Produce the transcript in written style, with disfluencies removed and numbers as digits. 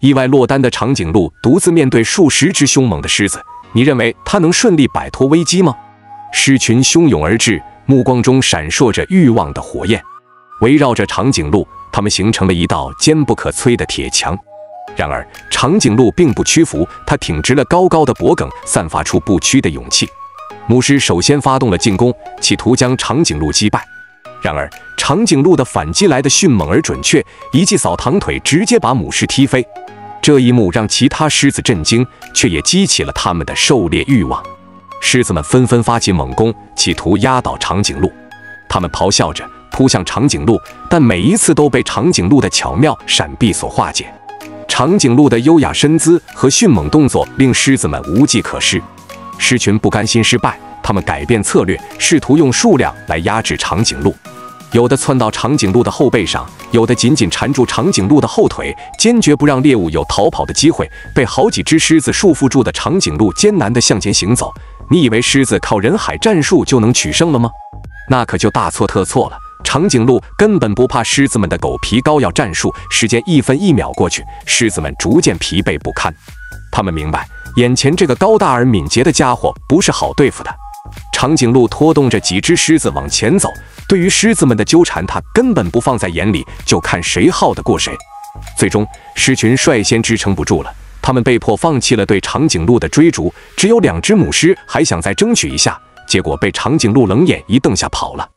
意外落单的长颈鹿独自面对数十只凶猛的狮子，你认为它能顺利摆脱危机吗？狮群汹涌而至，目光中闪烁着欲望的火焰，围绕着长颈鹿，它们形成了一道坚不可摧的铁墙。然而，长颈鹿并不屈服，它挺直了高高的脖颈，散发出不屈的勇气。母狮首先发动了进攻，企图将长颈鹿击败。然而，长颈鹿的反击来得迅猛而准确，一记扫堂腿直接把母狮踢飞。这一幕让其他狮子震惊，却也激起了他们的狩猎欲望。狮子们纷纷发起猛攻，企图压倒长颈鹿。他们咆哮着扑向长颈鹿，但每一次都被长颈鹿的巧妙闪避所化解。长颈鹿的优雅身姿和迅猛动作令狮子们无计可施。狮群不甘心失败，他们改变策略，试图用数量来压制长颈鹿。有的窜到长颈鹿的后背上，有的紧紧缠住长颈鹿的后腿，坚决不让猎物有逃跑的机会。被好几只狮子束缚住的长颈鹿艰难地向前行走。你以为狮子靠人海战术就能取胜了吗？那可就大错特错了。长颈鹿根本不怕狮子们的狗皮膏药战术。时间一分一秒过去，狮子们逐渐疲惫不堪。他们明白，眼前这个高大而敏捷的家伙不是好对付的。长颈鹿拖动着几只狮子往前走，对于狮子们的纠缠，他根本不放在眼里，就看谁耗得过谁。最终，狮群率先支撑不住了，他们被迫放弃了对长颈鹿的追逐，只有2只母狮还想再争取一下，结果被长颈鹿冷眼一瞪下跑了。